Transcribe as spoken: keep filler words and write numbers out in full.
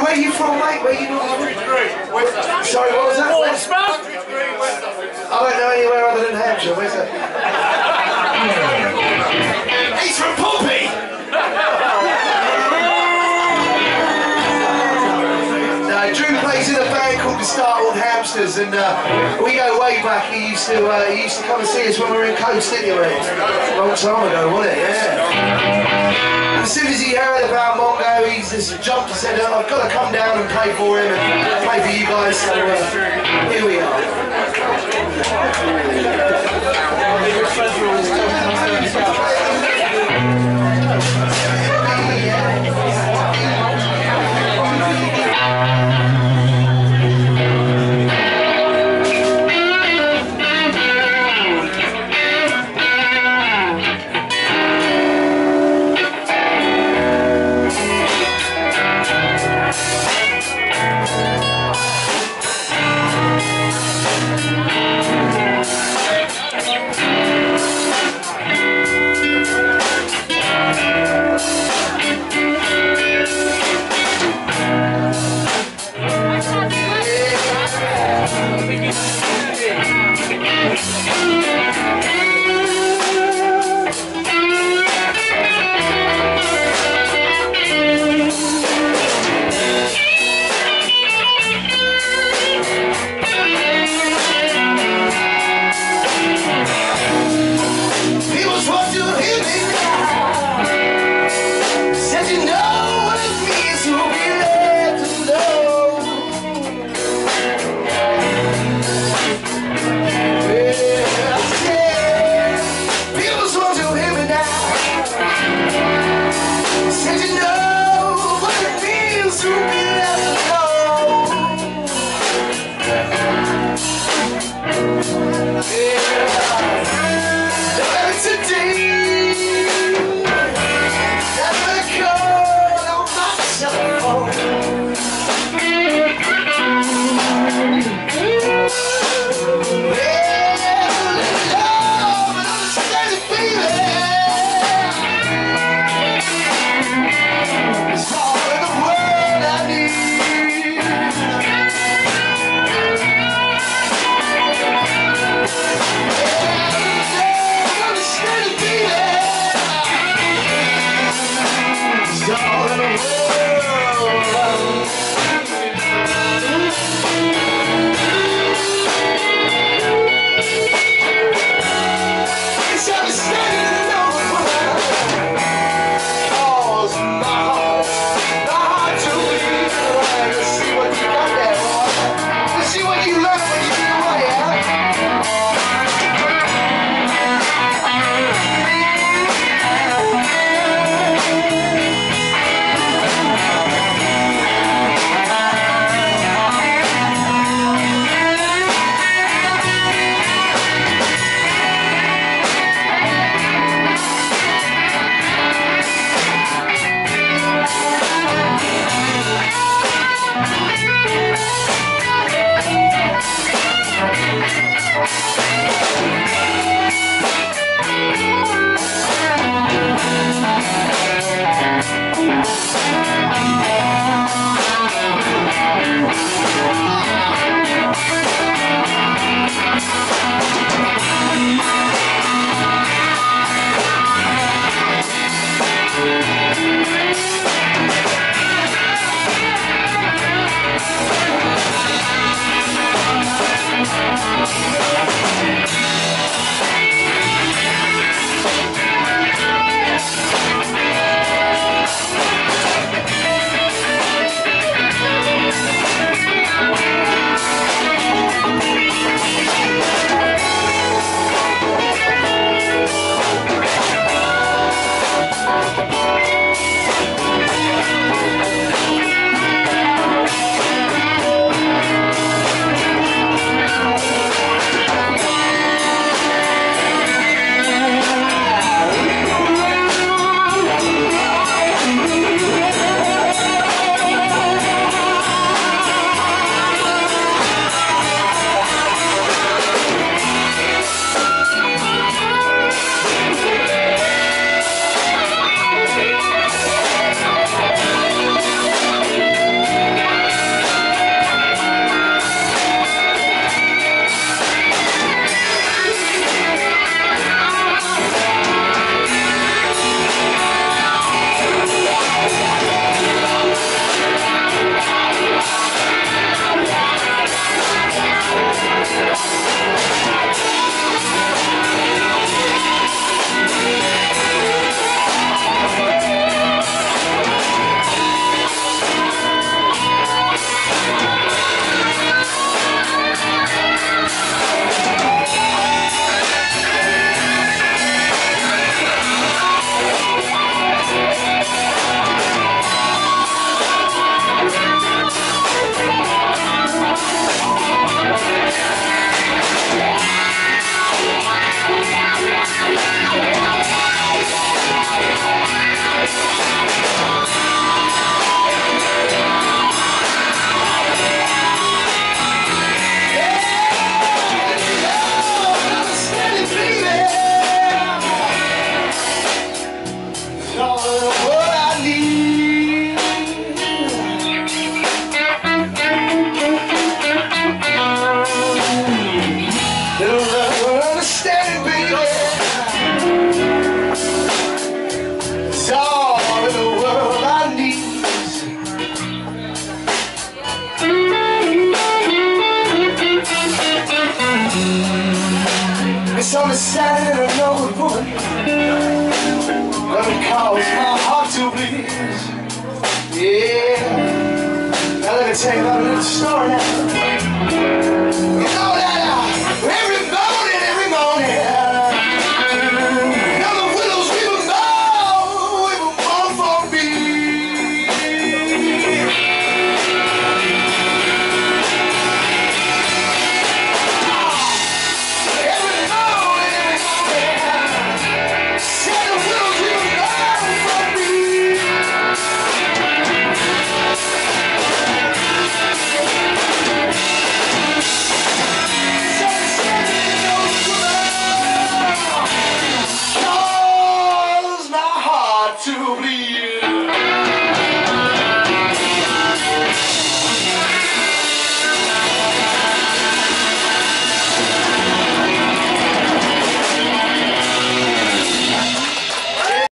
where are you from, mate? Where are you normally from? Sorry, what was that? Portsmouth? I don't know anywhere other than Hampshire. Where's that? He's from Pompey! No, Drew plays in a band called the Startled Hamsters, and uh, we go way back. He used to uh, he used to come and see us when we were in Coast, didn't you, mate? A long time ago, wasn't it? Yeah. As soon as he heard about Mongo, he just jumped and said, oh, I've got to come down and play for him and play for you guys, so uh, here we are. sad and an old woman, but it caused my heart to bleed. Yeah. Now let me tell you about a little story now. You know